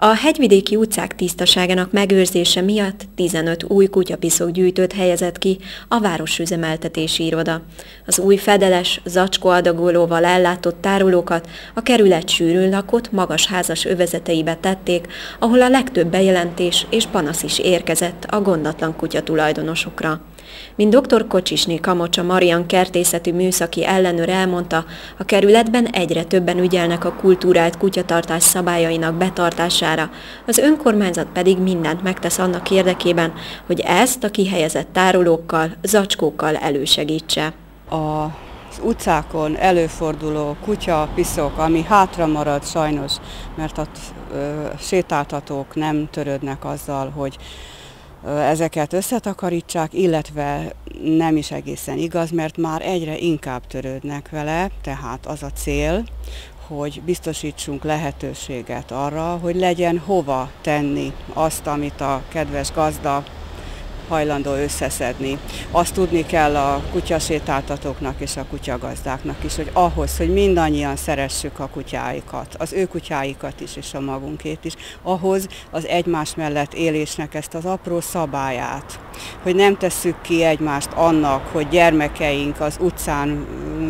A hegyvidéki utcák tisztaságának megőrzése miatt 15 új kutyapiszok-gyűjtőt helyezett ki a Városüzemeltetési Iroda. Az új fedeles, zacskóadagolóval ellátott tárolókat a kerület sűrűn lakott, magas házas övezeteibe tették, ahol a legtöbb bejelentés és panasz is érkezett a gondatlan kutyatulajdonosokra. Mint dr. Kocsisné Kamocsa Marian kertészeti műszaki ellenőr elmondta, a kerületben egyre többen ügyelnek a kultúrált kutyatartás szabályainak betartására, az önkormányzat pedig mindent megtesz annak érdekében, hogy ezt a kihelyezett tárolókkal, zacskókkal elősegítse. Az utcákon előforduló kutyapiszok, ami hátra marad sajnos, mert a sétáltatók nem törődnek azzal, hogy ezeket összetakarítsák, illetve nem is egészen igaz, mert már egyre inkább törődnek vele, tehát az a cél, hogy biztosítsunk lehetőséget arra, hogy legyen hova tenni azt, amit a kedves gazda hajlandó összeszedni. Azt tudni kell a kutyasétáltatóknak és a kutyagazdáknak is, hogy ahhoz, hogy mindannyian szeressük a kutyáikat, az ő kutyáikat is és a magunkét is, ahhoz az egymás mellett élésnek ezt az apró szabályát, hogy nem tesszük ki egymást annak, hogy gyermekeink az utcán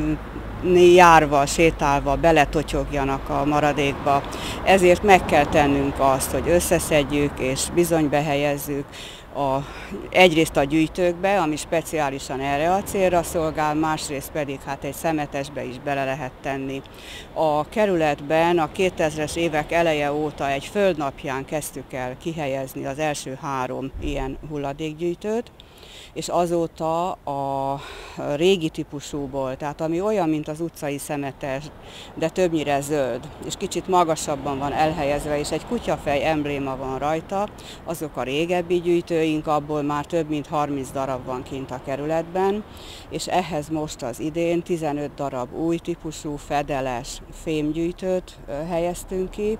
járva, sétálva beletotyogjanak a maradékba. Ezért meg kell tennünk azt, hogy összeszedjük és bizonybe helyezzük egyrészt a gyűjtőkbe, ami speciálisan erre a célra szolgál, másrészt pedig egy szemetesbe is bele lehet tenni. A kerületben a 2000-es évek eleje óta egy földnapján kezdtük el kihelyezni az első 3 ilyen hulladékgyűjtőt, és azóta a régi típusúból, tehát ami olyan, mint az utcai szemetes, de többnyire zöld, és kicsit magasabban van elhelyezve, és egy kutyafej embléma van rajta, azok a régebbi gyűjtőink, abból már több mint 30 darab van kint a kerületben, és ehhez most az idén 15 darab új típusú fedeles fémgyűjtőt helyeztünk ki,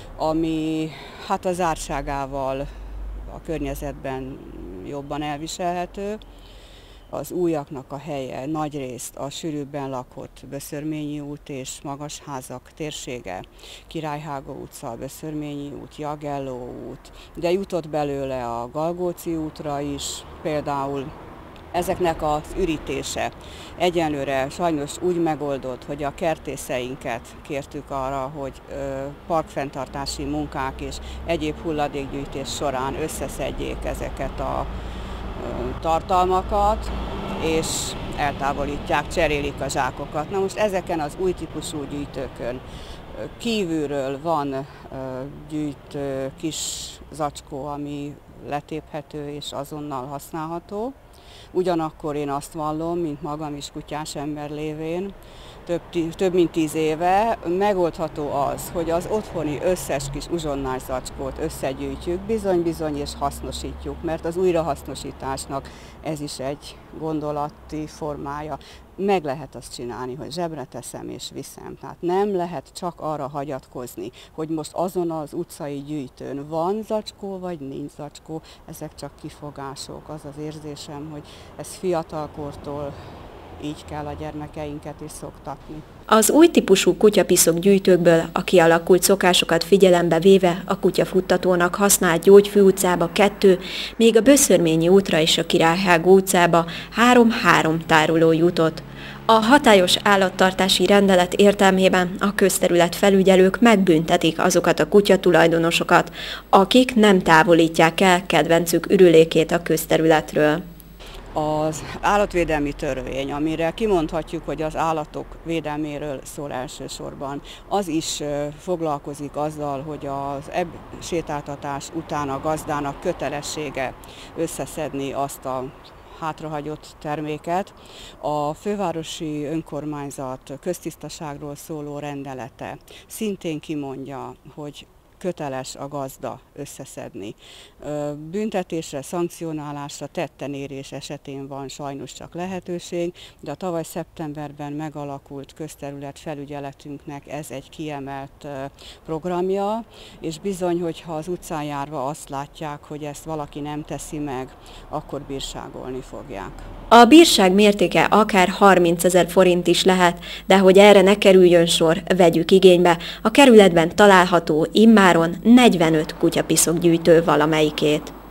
ami a zártságával a környezetben jobban elviselhető. Az újaknak a helye nagyrészt a sűrűbben lakott Böszörményi út és Magasházak térsége, Királyhágó utca, Böszörményi út, Jagelló út, de jutott belőle a Galgóci útra is például. Ezeknek az ürítése egyenlőre sajnos úgy megoldott, hogy a kertészeinket kértük arra, hogy parkfenntartási munkák és egyéb hulladékgyűjtés során összeszedjék ezeket a tartalmakat, és eltávolítják, cserélik a zsákokat. Na most ezeken az új típusú gyűjtőkön kívülről van gyűjtő kis zacskó, ami letéphető és azonnal használható. Ugyanakkor én azt vallom, mint magam is kutyás ember lévén, több mint 10 éve megoldható az, hogy az otthoni összes kis uzsonnás zacskót összegyűjtjük, bizony-bizony és hasznosítjuk, mert az újrahasznosításnak ez is egy gondolati formája. Meg lehet azt csinálni, hogy zsebre teszem és viszem. Tehát nem lehet csak arra hagyatkozni, hogy most azon az utcai gyűjtőn van zacskó, vagy nincs zacskó. Ezek csak kifogások. Az az érzésem, hogy ez fiatalkortól így kell a gyermekeinket is szoktatni. Az új típusú kutyapiszok gyűjtőkből a kialakult szokásokat figyelembe véve a Kutyafuttatónak használt Gyógyfű utcába 2, még a Böszörményi útra és a Királyhágó utcába 3 tároló jutott. A hatályos állattartási rendelet értelmében a közterület felügyelők megbüntetik azokat a kutyatulajdonosokat, akik nem távolítják el kedvencük ürülékét a közterületről. Az állatvédelmi törvény, amire kimondhatjuk, hogy az állatok védelméről szól elsősorban, az is foglalkozik azzal, hogy az sétáltatás után a gazdának kötelessége összeszedni azt a hátrahagyott terméket. A fővárosi önkormányzat köztisztaságról szóló rendelete szintén kimondja, hogy köteles a gazda összeszedni. Büntetésre, szankcionálásra, tettenérés esetén van sajnos csak lehetőség, de a tavaly szeptemberben megalakult közterület felügyeletünknek ez egy kiemelt programja, és bizony, hogyha az utcán járva azt látják, hogy ezt valaki nem teszi meg, akkor bírságolni fogják. A bírság mértéke akár 30 000 forint is lehet, de hogy erre ne kerüljön sor, vegyük igénybe a kerületben található immár nyáron 45 kutyapiszok gyűjtő valamelyikét.